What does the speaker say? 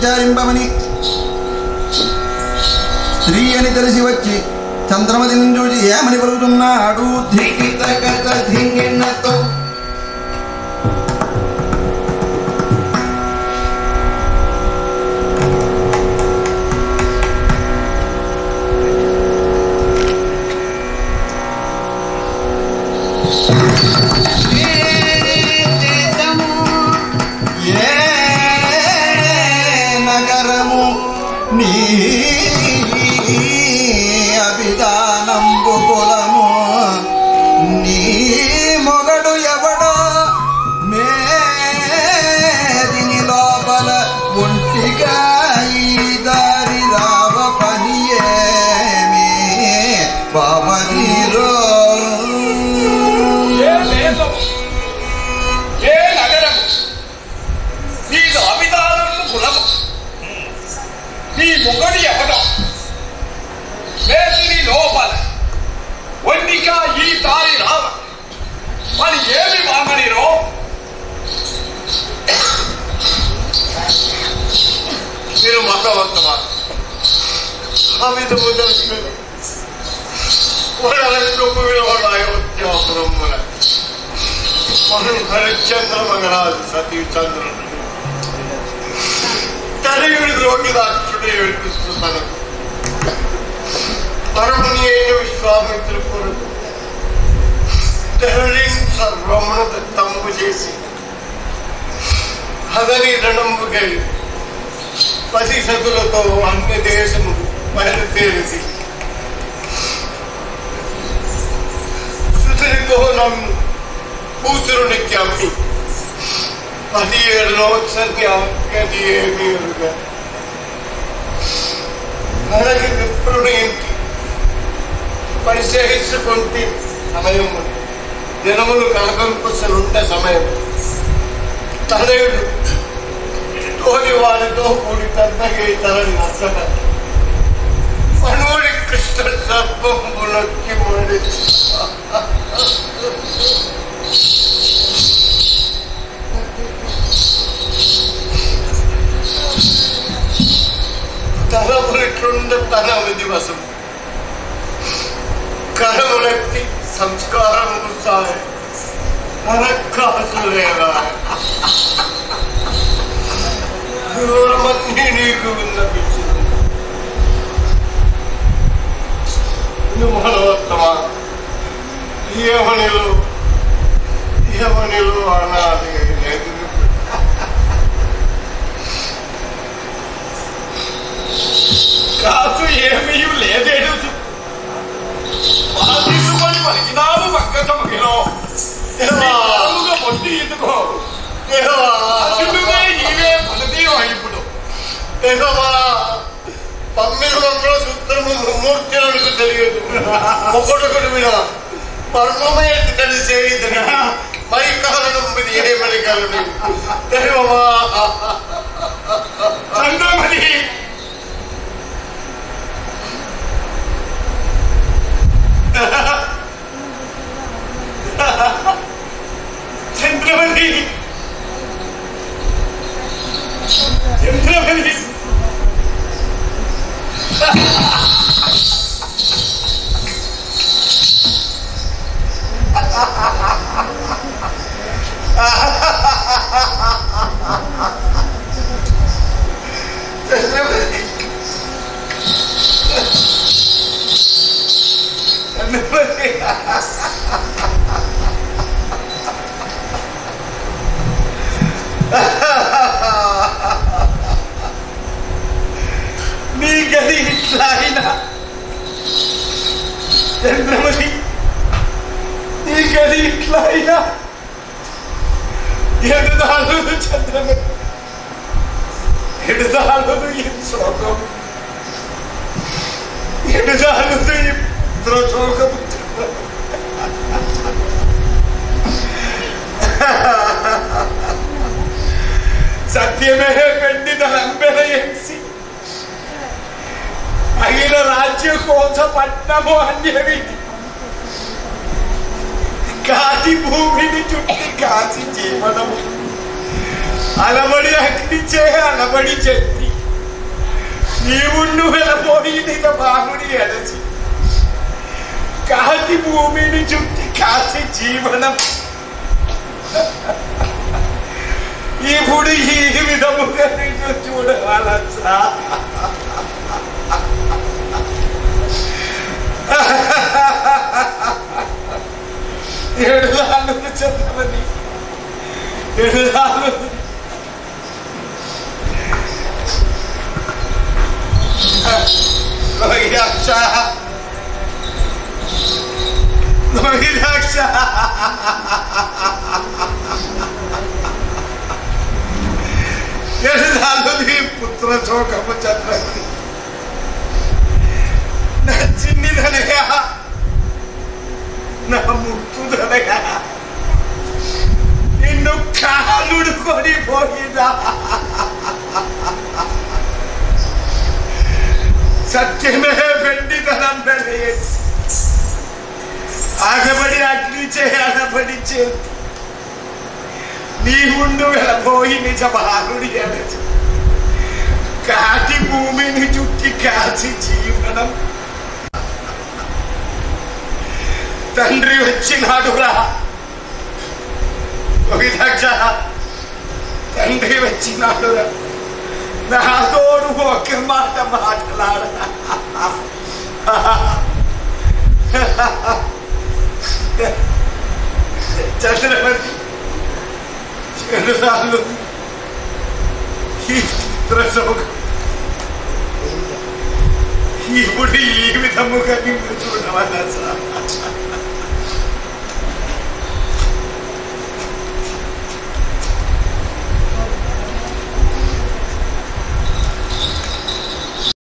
విచారింపమని స్త్రీ అని తెలిసి వచ్చి చంద్రమతిని చూసి ఏమని పలుకుతున్నాడు? ధింగిన్నతో నగరము నీ అభిధానంబు కులము నీ మొగడు ఎవడో మేదిని లోపల ఒంటిగా ఈ దారి రావ పని ఏమి బాబీరో మొగడు ఎవడో మేదిని లోపల ఒంటిగా ఈ దారి రావ మరి ఏమి వామనిరో? మీరు మతవంతమా అమితము దర్శనం బ్రహ్మణ మనం హరిశ్చంద్ర మగరాజు సతీ చంద్రుడు తనయుడి ద్రోహిదాక్షుడే ఏడిపిస్తున్నాను. పరముని అయిన విశ్వామిత్రు కొరకు తరలి సర్వమును దత్తము చేసి అదని రణంబుకై 10 సతులతో అన్ని దేశము బయలుదేరిసి సుతునితో నమ్ము కూతురునికి అమ్మి 17 సంఖ్యాది ఏమీ మనకి విప్రుడు ఇంటి పరిశీలించుకుంటే సమయం దినములు కనకంపుసలుంటే సమయం తనయుడు తోని వారితో కూడి తన్నగే తనని నచ్చట మనోడి కృష్ణ సర్పంబులకి మడి తలములిట్లుండ తన విధివసం కరములెత్తి సంస్కారము సాయ నరకాసులేవా దూరమన్నీ నీకు విన్నపించింది. మనోత్తమా ఏమనిలు అనాది లేదు. కాసు ఏమీ లేదేడు తీసుకొని పలికినాము పక్కచమకిలో పొట్టి ఎందుకో ఇవే మనది ఇప్పుడు పమ్మిన సూత్రము మూర్తులకు తెలియదు. ఒకడుకుడు మీద పర్మమే కలిసే మరి కారణం మీద ఏమని కారణం చంద్రమణి చంద్రమణి చంద్రమణి నీ గది ఇట్లా అయినా చంద్రమణి నీ గది ఇట్లా అయినా ఎడుదాలు చంద్రమణి ఎడుదాలు ఈ శోకం ఎడుదాలు ఈ శోకము సత్యమే పెండిన రంపెన ఎంచి అగిల రాజ్య కోస పట్నము అన్యవి కాటి భూమిని చుట్టి కాసి జీవనము అలబడి అగ్నిచే అలబడి చెత్తి నీవుండు వెళ్ళబోయి నిజ బాగుడి ఎడచి కాటి భూమిని చుట్టి కాసి జీవనం ఇప్పుడు ఈ విధముగా నిన్ను చూడవాలచ్చా ఏడుదాలు చంద్రమని ఏడుదాలు లోహితాక్ష లోహితాక్ష ఏడుదాలు నీ పుత్ర శోకము చంద్రమని నా చిన్నిదనయా నా ముట్టుదనయా నిన్ను కాలుడుకొని పోయినా సత్యమే వెండితనం వెలయేసి ఆగబడి అగ్ని చేయబడి చేతి నీ ముందు వెళ్ళబోయి నిజ బాలుడి ఎడచి కాటి భూమిని చుట్టి కాచి జీవనం తండ్రి వచ్చినాడురా లోహితాక్ష తండ్రి వచ్చినాడురా నాతోడు ఒక మాట మాట్లాడ చంద్రమతి చెడుసార్లు ఈ చిత్రశోకం ఇప్పుడు ఈ విధముగా నిన్ను చూడవలసా